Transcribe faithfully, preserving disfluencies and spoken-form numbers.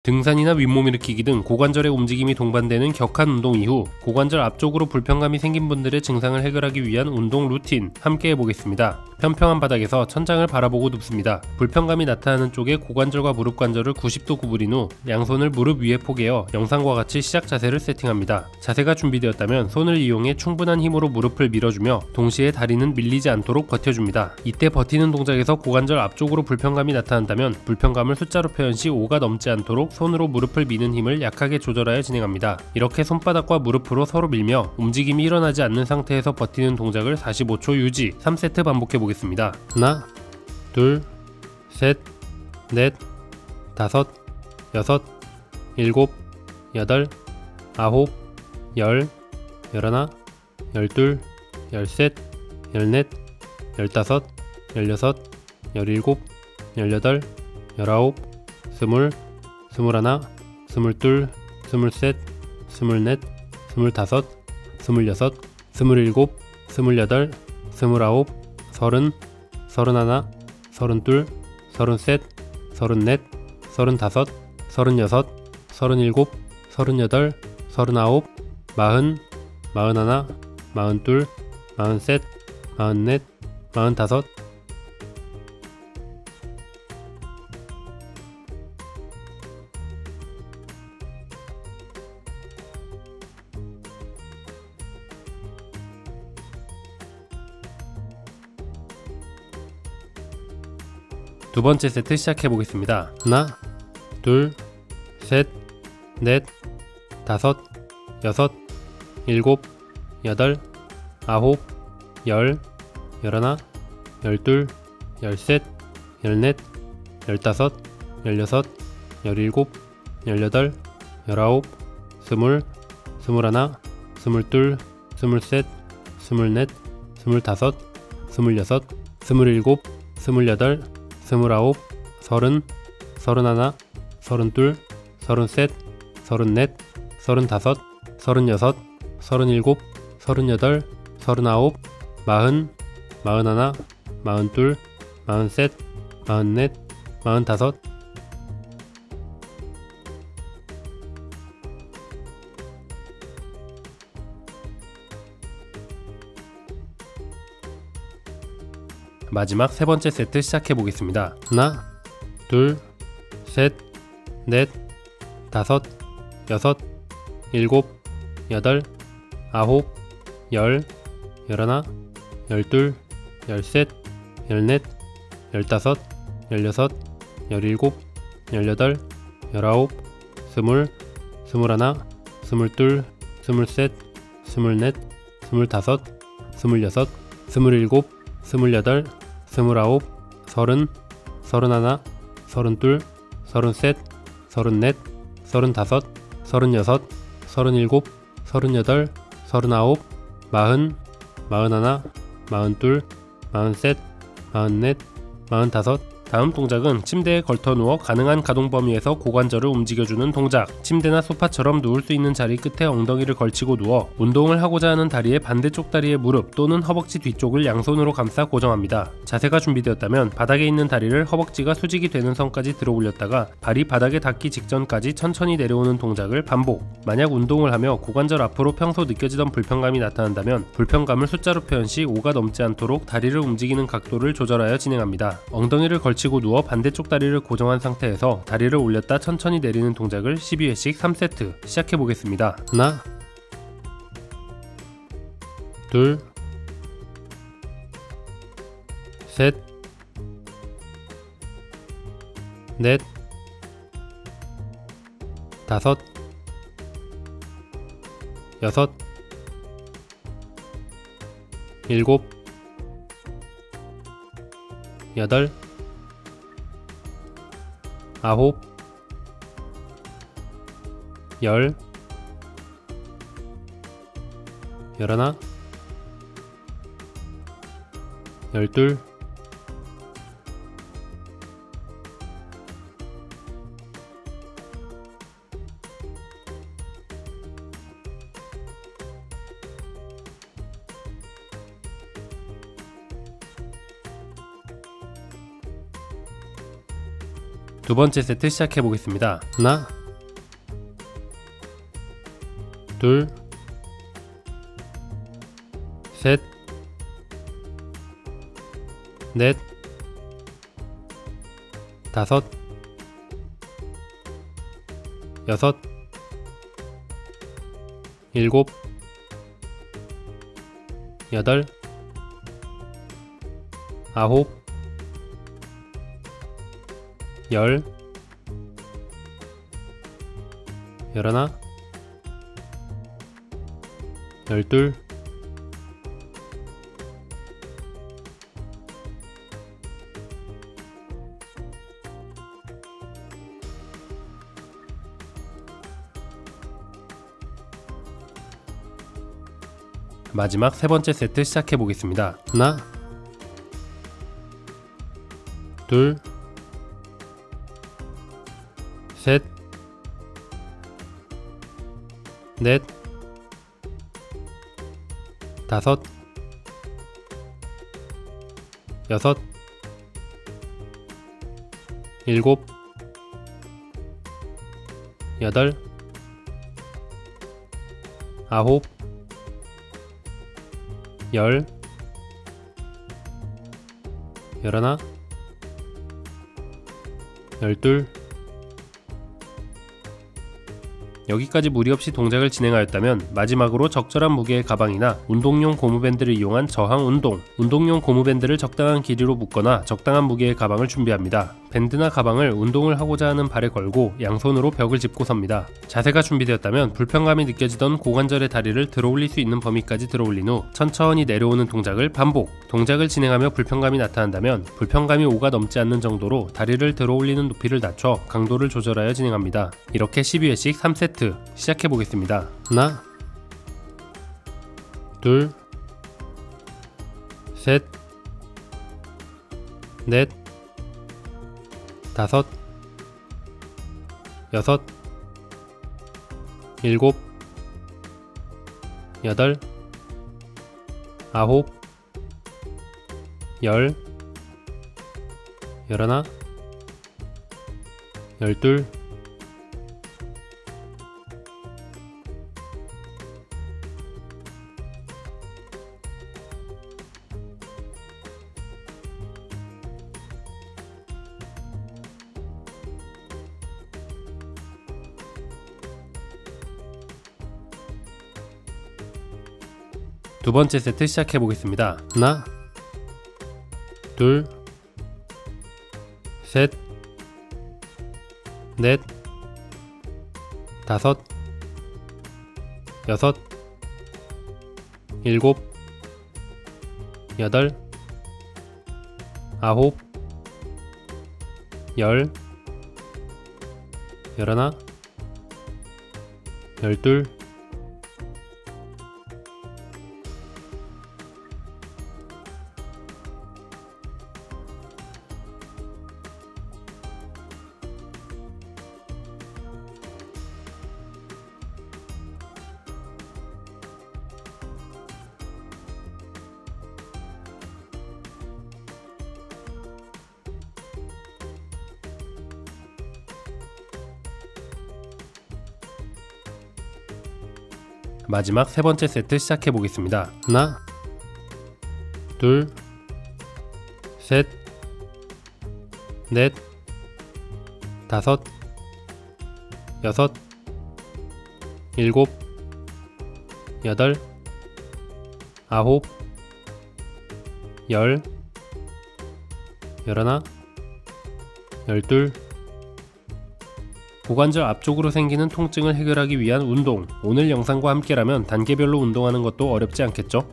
등산이나 윗몸 일으키기 등 고관절의 움직임이 동반되는 격한 운동 이후 고관절 앞쪽으로 불편감이 생긴 분들의 증상을 해결하기 위한 운동 루틴 함께 해보겠습니다. 평평한 바닥에서 천장을 바라보고 눕습니다. 불편감이 나타나는 쪽에 고관절과 무릎 관절을 구십 도 구부린 후 양손을 무릎 위에 포개어 영상과 같이 시작 자세를 세팅합니다. 자세가 준비되었다면 손을 이용해 충분한 힘으로 무릎을 밀어주며 동시에 다리는 밀리지 않도록 버텨줍니다. 이때 버티는 동작에서 고관절 앞쪽으로 불편감이 나타난다면 불편감을 숫자로 표현 시 오가 넘지 않도록 손으로 무릎을 미는 힘을 약하게 조절하여 진행합니다. 이렇게 손바닥과 무릎으로 서로 밀며 움직임이 일어나지 않는 상태에서 버티는 동작을 사십오 초 유지, 삼 세트 반복해보겠습니다. 하나, 둘, 셋, 넷, 다섯, 여섯, 일곱, 여덟, 아홉, 열, 열하나, 열둘, 열셋, 열넷, 열다섯, 열여섯, 열일곱, 열여덟, 열아홉, 스물, 스물하나, 스물둘, 스물셋, 스물넷, 스물다섯, 스물여섯, 스물일곱, 스물여덟, 스물아홉, 서른, 서른하나, 서른둘, 서른셋, 서른넷, 서른다섯, 서른여섯, 서른일곱, 서른여덟, 서른아홉, 마흔, 마흔하나, 마흔둘, 마흔셋, 마흔넷, 마흔다섯. 두 번째 세트 시작해 보겠습니다. 하나, 둘, 셋, 넷, 다섯, 여섯, 일곱, 여덟, 아홉, 열, 열하나, 열둘, 열셋, 열넷, 열다섯, 열여섯, 열일곱, 열여덟, 열아홉, 스물, 스물하나, 스물둘, 스물셋, 스물넷, 스물다섯, 스물여섯, 스물일곱, 스물여덟, 스물아홉, 서른, 서른하나, 서른둘, 서른셋, 서른넷, 서른다섯, 서른여섯, 서른일곱, 서른여덟, 서른아홉, 마흔, 마흔하나, 마흔둘, 마흔셋, 마흔넷, 마흔다섯. 마지막 세 번째 세트 시작해 보겠습니다. 하나, 둘, 셋, 넷, 다섯, 여섯, 일곱, 여덟, 아홉, 열, 열하나, 열둘, 열셋, 열넷, 열다섯, 열여섯, 열일곱, 열여덟, 열아홉, 스물, 스물하나, 스물둘, 스물셋, 스물넷, 스물다섯, 스물여섯, 스물일곱, 스물여덟, 스물아홉, 서른, 서른하나, 서른둘, 서른셋, 서른넷, 서른다섯, 서른여섯, 서른일곱, 서른여덟, 서른아홉, 마흔, 마흔하나, 마흔둘, 마흔셋, 마흔넷, 마흔다섯. 다음 동작은 침대에 걸터 누워 가능한 가동 범위에서 고관절을 움직여주는 동작. 침대나 소파처럼 누울 수 있는 자리 끝에 엉덩이를 걸치고 누워 운동을 하고자 하는 다리의 반대쪽 다리의 무릎 또는 허벅지 뒤쪽을 양손으로 감싸 고정합니다. 자세가 준비되었다면 바닥에 있는 다리를 허벅지가 수직이 되는 선까지 들어 올렸다가 발이 바닥에 닿기 직전까지 천천히 내려오는 동작을 반복. 만약 운동을 하며 고관절 앞으로 평소 느껴지던 불편감이 나타난다면 불편감을 숫자로 표현 시 오가 넘지 않도록 다리를 움직이는 각도를 조절하여 진행합니다. 엉덩이를 걸치 치고 누워 반대쪽 다리를 고정한 상태에서 다리를 올렸다 천천히 내리는 동작을 십이 회씩 삼 세트 시작해 보겠습니다. 하나, 둘, 셋, 넷, 다섯, 여섯, 일곱, 여덟, 아홉, 열, 열하나, 열둘, 두 번째 세트 시작해 보겠습니다. 하나, 둘, 셋, 넷, 다섯, 여섯, 일곱, 여덟, 아홉, 열, 열하나, 열둘, 마지막 세 번째 세트 시작해 보겠습니다. 하나, 둘, 셋, 넷, 다섯, 여섯, 일곱, 여덟, 아홉, 열, 열하나, 열둘. 여기까지 무리 없이 동작을 진행하였다면 마지막으로 적절한 무게의 가방이나 운동용 고무밴드를 이용한 저항 운동, 운동용 고무밴드를 적당한 길이로 묶거나 적당한 무게의 가방을 준비합니다. 밴드나 가방을 운동을 하고자 하는 발에 걸고 양손으로 벽을 짚고 섭니다. 자세가 준비되었다면 불편감이 느껴지던 고관절의 다리를 들어올릴 수 있는 범위까지 들어올린 후 천천히 내려오는 동작을 반복. 동작을 진행하며 불편감이 나타난다면 불편감이 오가 넘지 않는 정도로 다리를 들어올리는 높이를 낮춰 강도를 조절하여 진행합니다. 이렇게 십이 회씩 삼 세트 시작해 보겠습니다. 하나, 둘, 셋, 넷, 다섯, 여섯, 일곱, 여덟, 아홉, 열, 열하나, 열둘, 두 번째 세트 시작해 보겠습니다. 하나, 둘, 셋, 넷, 다섯, 여섯, 일곱, 여덟, 아홉, 열, 열하나, 열둘, 마지막 세 번째 세트 시작해 보겠습니다. 하나, 둘, 셋, 넷, 다섯, 여섯, 일곱, 여덟, 아홉, 열, 열하나, 열둘. 고관절 앞쪽으로 생기는 통증을 해결하기 위한 운동. 오늘 영상과 함께라면 단계별로 운동하는 것도 어렵지 않겠죠?